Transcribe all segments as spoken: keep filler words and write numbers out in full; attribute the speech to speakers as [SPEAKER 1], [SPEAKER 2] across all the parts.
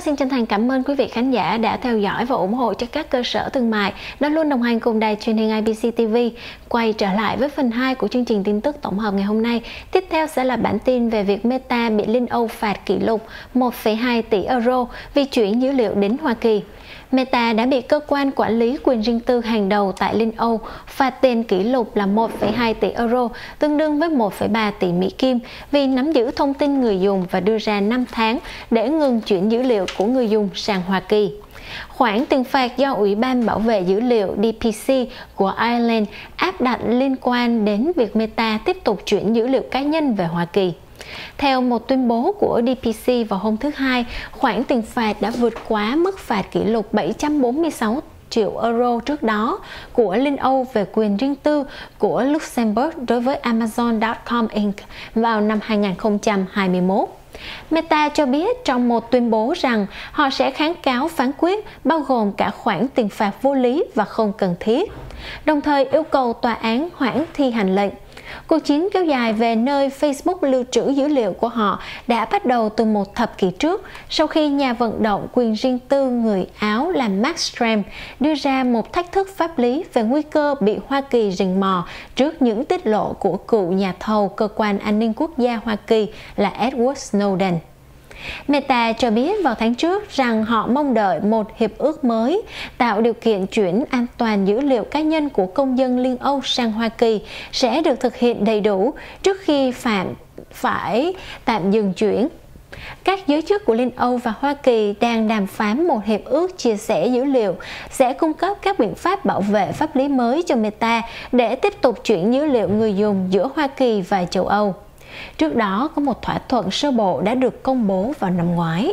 [SPEAKER 1] xin chân thành cảm ơn quý vị khán giả đã theo dõi và ủng hộ cho các cơ sở thương mại đã luôn đồng hành cùng đài truyền hình i bê xê ti vi. Quay trở lại với phần hai của chương trình tin tức tổng hợp ngày hôm nay. Tiếp theo sẽ là bản tin về việc Meta bị Liên Âu phạt kỷ lục một phẩy hai tỷ euro vì chuyển dữ liệu đến Hoa Kỳ. Meta đã bị cơ quan quản lý quyền riêng tư hàng đầu tại Liên Âu phạt tiền kỷ lục là một phẩy hai tỷ euro, tương đương với một phẩy ba tỷ Mỹ Kim, vì nắm giữ thông tin người dùng và đưa ra năm tháng để ngừng chuyển dữ liệu của người dùng sang Hoa Kỳ. Khoản tiền phạt do Ủy ban Bảo vệ Dữ liệu D P C của Ireland áp đặt liên quan đến việc Meta tiếp tục chuyển dữ liệu cá nhân về Hoa Kỳ. Theo một tuyên bố của D P C vào hôm thứ Hai, khoản tiền phạt đã vượt quá mức phạt kỷ lục bảy trăm bốn mươi sáu triệu euro trước đó của Liên Âu về quyền riêng tư của Luxembourg đối với Amazon chấm com Incorporated vào năm hai nghìn không trăm hai mươi mốt. Meta cho biết trong một tuyên bố rằng họ sẽ kháng cáo phán quyết bao gồm cả khoản tiền phạt vô lý và không cần thiết, đồng thời yêu cầu tòa án hoãn thi hành lệnh. Cuộc chiến kéo dài về nơi Facebook lưu trữ dữ liệu của họ đã bắt đầu từ một thập kỷ trước, sau khi nhà vận động quyền riêng tư người Áo là Mark Schrems đưa ra một thách thức pháp lý về nguy cơ bị Hoa Kỳ rình mò trước những tiết lộ của cựu nhà thầu cơ quan an ninh quốc gia Hoa Kỳ là Edward Snowden. Meta cho biết vào tháng trước rằng họ mong đợi một hiệp ước mới tạo điều kiện chuyển an toàn dữ liệu cá nhân của công dân Liên Âu sang Hoa Kỳ sẽ được thực hiện đầy đủ trước khi phạm phải tạm dừng chuyển. Các giới chức của Liên Âu và Hoa Kỳ đang đàm phán một hiệp ước chia sẻ dữ liệu sẽ cung cấp các biện pháp bảo vệ pháp lý mới cho Meta để tiếp tục chuyển dữ liệu người dùng giữa Hoa Kỳ và châu Âu. Trước đó, có một thỏa thuận sơ bộ đã được công bố vào năm ngoái.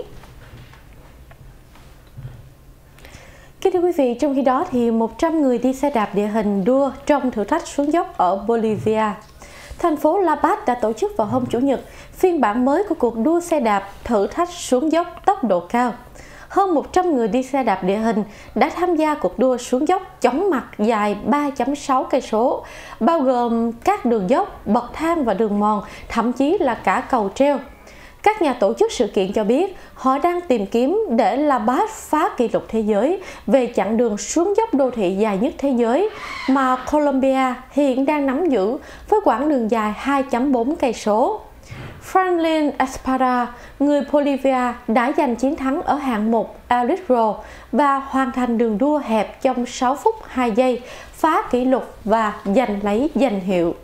[SPEAKER 2] Kính thưa quý vị, trong khi đó thì một trăm người đi xe đạp địa hình đua trong thử thách xuống dốc ở Bolivia. Thành phố La Paz đã tổ chức vào hôm Chủ nhật phiên bản mới của cuộc đua xe đạp thử thách xuống dốc tốc độ cao. Hơn một trăm người đi xe đạp địa hình đã tham gia cuộc đua xuống dốc chóng mặt dài ba phẩy sáu cây số, bao gồm các đường dốc, bậc thang và đường mòn, thậm chí là cả cầu treo. Các nhà tổ chức sự kiện cho biết họ đang tìm kiếm để La Paz phá kỷ lục thế giới về chặng đường xuống dốc đô thị dài nhất thế giới mà Colombia hiện đang nắm giữ với quãng đường dài hai phẩy bốn cây số. Franklin Espada, người Bolivia, đã giành chiến thắng ở hạng mục Elite Road và hoàn thành đường đua hẹp trong sáu phút hai giây, phá kỷ lục và giành lấy danh hiệu.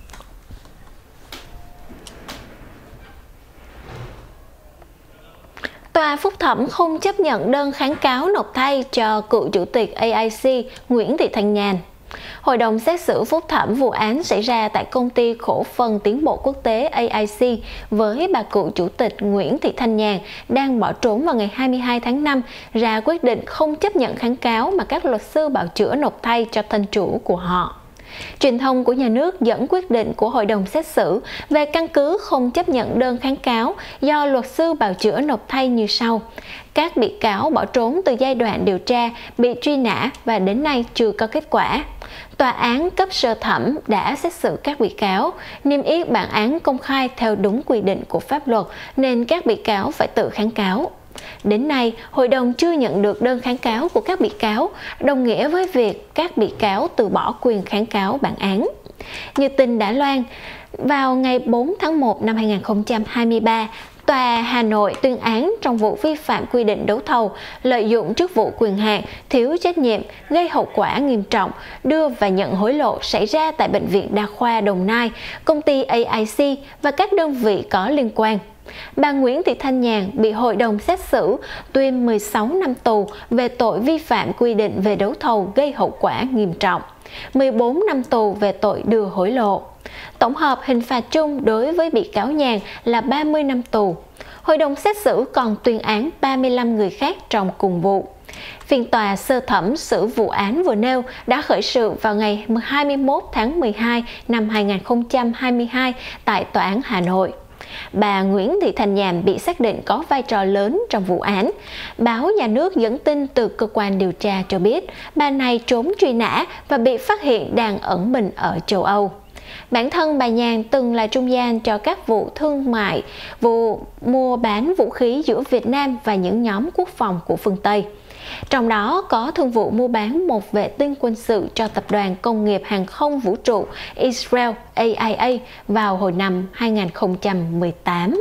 [SPEAKER 1] Tòa phúc thẩm không chấp nhận đơn kháng cáo nộp thay cho cựu chủ tịch A I C Nguyễn Thị Thanh Nhàn. Hội đồng xét xử phúc thẩm vụ án xảy ra tại công ty cổ phần tiến bộ quốc tế A I C với bà cựu chủ tịch Nguyễn Thị Thanh Nhàn đang bỏ trốn vào ngày hai mươi hai tháng năm ra quyết định không chấp nhận kháng cáo mà các luật sư bào chữa nộp thay cho thân chủ của họ. Truyền thông của nhà nước dẫn quyết định của hội đồng xét xử về căn cứ không chấp nhận đơn kháng cáo do luật sư bào chữa nộp thay như sau. Các bị cáo bỏ trốn từ giai đoạn điều tra, bị truy nã và đến nay chưa có kết quả. Tòa án cấp sơ thẩm đã xét xử các bị cáo, niêm yết bản án công khai theo đúng quy định của pháp luật nên các bị cáo phải tự kháng cáo. Đến nay, hội đồng chưa nhận được đơn kháng cáo của các bị cáo, đồng nghĩa với việc các bị cáo từ bỏ quyền kháng cáo bản án. Như tin đã loan, vào ngày bốn tháng một năm hai nghìn không trăm hai mươi ba, Tòa Hà Nội tuyên án trong vụ vi phạm quy định đấu thầu, lợi dụng chức vụ quyền hạn, thiếu trách nhiệm, gây hậu quả nghiêm trọng, đưa và nhận hối lộ xảy ra tại Bệnh viện Đa khoa Đồng Nai, công ty A I C và các đơn vị có liên quan. Bà Nguyễn Thị Thanh Nhàn bị hội đồng xét xử tuyên mười sáu năm tù về tội vi phạm quy định về đấu thầu gây hậu quả nghiêm trọng, mười bốn năm tù về tội đưa hối lộ. Tổng hợp hình phạt chung đối với bị cáo Nhàn là ba mươi năm tù. Hội đồng xét xử còn tuyên án ba mươi lăm người khác trong cùng vụ. Phiên tòa sơ thẩm xử vụ án vừa nêu đã khởi sự vào ngày hai mươi mốt tháng mười hai năm hai nghìn không trăm hai mươi hai tại Tòa án Hà Nội. Bà Nguyễn Thị Thanh Nhàn bị xác định có vai trò lớn trong vụ án. Báo Nhà nước dẫn tin từ cơ quan điều tra cho biết bà này trốn truy nã và bị phát hiện đang ẩn mình ở châu Âu. Bản thân bà Nhàn từng là trung gian cho các vụ thương mại, vụ mua bán vũ khí giữa Việt Nam và những nhóm quốc phòng của phương Tây. Trong đó có thương vụ mua bán một vệ tinh quân sự cho Tập đoàn Công nghiệp Hàng không Vũ trụ Israel A I A vào hồi năm hai nghìn không trăm mười tám.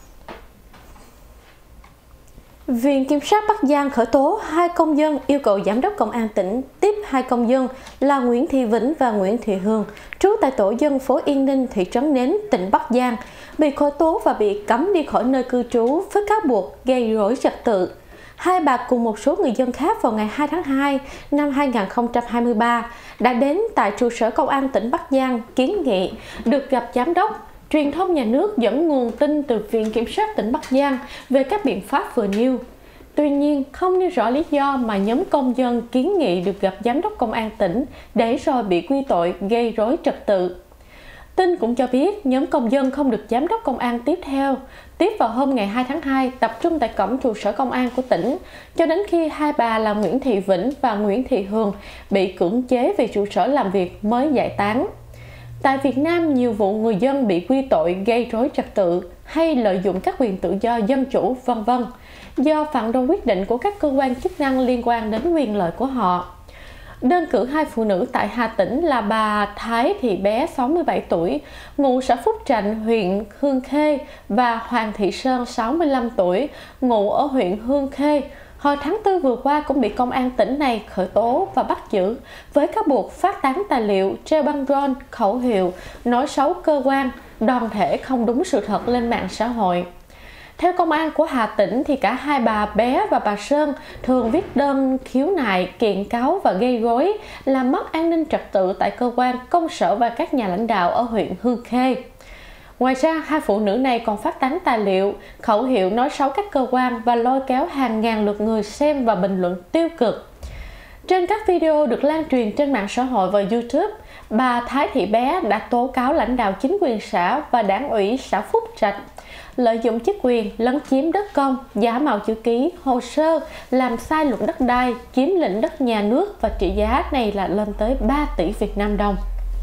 [SPEAKER 2] Viện Kiểm sát Bắc Giang khởi tố hai công dân yêu cầu Giám đốc Công an tỉnh tiếp hai công dân là Nguyễn Thị Vĩnh và Nguyễn Thị Hương, trú tại tổ dân phố Yên Ninh, thị trấn Nến, tỉnh Bắc Giang, bị khởi tố và bị cấm đi khỏi nơi cư trú với cáo buộc gây rối trật tự. Hai bà cùng một số người dân khác vào ngày hai tháng hai năm hai nghìn không trăm hai mươi ba đã đến tại trụ sở Công an tỉnh Bắc Giang kiến nghị được gặp Giám đốc. Truyền thông nhà nước dẫn nguồn tin từ Viện Kiểm sát tỉnh Bắc Giang về các biện pháp vừa nêu. Tuy nhiên, không nêu rõ lý do mà nhóm công dân kiến nghị được gặp Giám đốc Công an tỉnh để rồi bị quy tội gây rối trật tự. Tin cũng cho biết nhóm công dân không được Giám đốc Công an tiếp theo, tiếp vào hôm ngày hai tháng hai tập trung tại cổng trụ sở công an của tỉnh, cho đến khi hai bà là Nguyễn Thị Vĩnh và Nguyễn Thị Hương bị cưỡng chế về trụ sở làm việc mới giải tán. Tại Việt Nam, nhiều vụ người dân bị quy tội gây rối trật tự hay lợi dụng các quyền tự do dân chủ, vân vân do phản đối quyết định của các cơ quan chức năng liên quan đến quyền lợi của họ. Đơn cử hai phụ nữ tại Hà Tĩnh là bà Thái Thị Bé, sáu mươi bảy tuổi, ngụ xã Phúc Trạch, huyện Hương Khê và Hoàng Thị Sơn, sáu mươi lăm tuổi, ngụ ở huyện Hương Khê, hồi tháng tư vừa qua cũng bị công an tỉnh này khởi tố và bắt giữ với cáo buộc phát tán tài liệu, treo băng rôn, khẩu hiệu, nói xấu cơ quan, đoàn thể không đúng sự thật lên mạng xã hội. Theo công an của Hà Tĩnh thì cả hai bà Bé và bà Sơn thường viết đơn khiếu nại, kiện cáo và gây rối, làm mất an ninh trật tự tại cơ quan, công sở và các nhà lãnh đạo ở huyện Hương Khê. Ngoài ra, hai phụ nữ này còn phát tán tài liệu, khẩu hiệu nói xấu các cơ quan và lôi kéo hàng ngàn lượt người xem và bình luận tiêu cực. Trên các video được lan truyền trên mạng xã hội và YouTube, bà Thái Thị Bé đã tố cáo lãnh đạo chính quyền xã và đảng ủy xã Phúc Trạch lợi dụng chức quyền lấn chiếm đất công, giả mạo chữ ký, hồ sơ, làm sai luật đất đai, chiếm lĩnh đất nhà nước và trị giá này là lên tới ba tỷ Việt Nam đồng.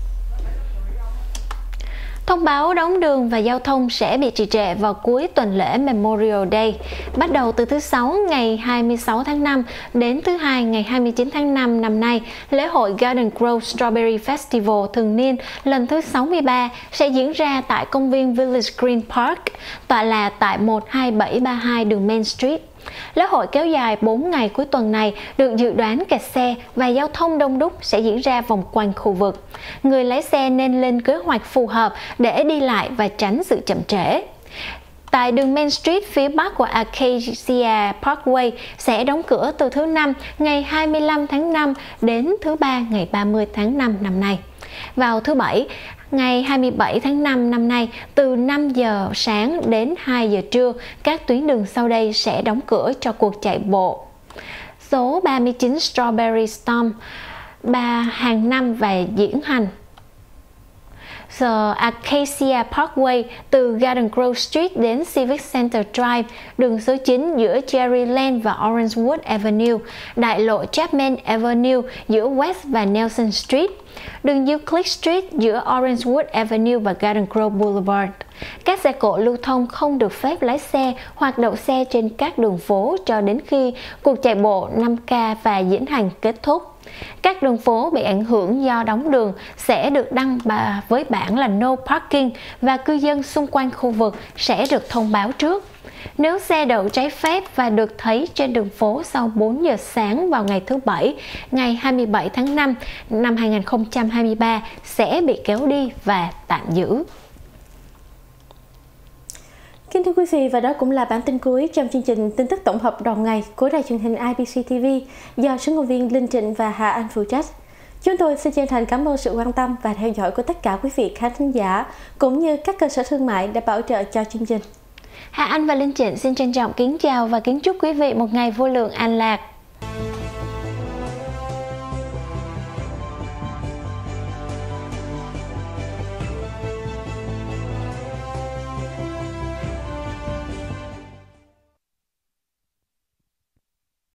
[SPEAKER 1] Thông báo đóng đường và giao thông sẽ bị trì trệ vào cuối tuần lễ Memorial Day, bắt đầu từ thứ Sáu ngày hai mươi sáu tháng năm đến thứ Hai ngày hai mươi chín tháng năm năm nay. Lễ hội Garden Grove Strawberry Festival thường niên lần thứ sáu mươi ba sẽ diễn ra tại công viên Village Green Park, tọa lạc tại một hai bảy ba hai đường Main Street. Lễ hội kéo dài bốn ngày cuối tuần này được dự đoán kẹt xe và giao thông đông đúc sẽ diễn ra vòng quanh khu vực. Người lái xe nên lên kế hoạch phù hợp để đi lại và tránh sự chậm trễ. Tại đường Main Street phía bắc của Acacia Parkway sẽ đóng cửa từ thứ Năm ngày hai mươi lăm tháng năm đến thứ Ba ngày ba mươi tháng năm năm nay. Vào thứ Bảy, ngày hai mươi bảy tháng năm năm nay, từ năm giờ sáng đến hai giờ trưa, các tuyến đường sau đây sẽ đóng cửa cho cuộc chạy bộ số ba mươi chín Strawberry Storm ba hàng năm và diễn hành The Acacia Parkway từ Garden Grove Street đến Civic Center Drive, đường số chín giữa Cherry Lane và Orangewood Avenue, đại lộ Chapman Avenue giữa West và Nelson Street, đường Euclid Street giữa Orangewood Avenue và Garden Grove Boulevard. Các xe cộ lưu thông không được phép lái xe hoặc đậu xe trên các đường phố cho đến khi cuộc chạy bộ năm K và diễn hành kết thúc. Các đường phố bị ảnh hưởng do đóng đường sẽ được đăng với bảng là No Parking và cư dân xung quanh khu vực sẽ được thông báo trước. Nếu xe đậu trái phép và được thấy trên đường phố sau bốn giờ sáng vào ngày thứ Bảy, ngày hai mươi bảy tháng năm năm hai nghìn không trăm hai mươi ba sẽ bị kéo đi và tạm giữ.
[SPEAKER 2] Kính thưa quý vị, và đó cũng là bản tin cuối trong chương trình tin tức tổng hợp đầu ngày của đài truyền hình I B C T V do số ngôn viên Linh Trịnh và Hà Anh phụ trách. Chúng tôi xin chân thành cảm ơn sự quan tâm và theo dõi của tất cả quý vị khán thính giả cũng như các cơ sở thương mại đã bảo trợ cho chương trình.
[SPEAKER 1] Hà Anh và Linh Trịnh xin trân trọng kính chào và kính chúc quý vị một ngày vô lượng an lạc.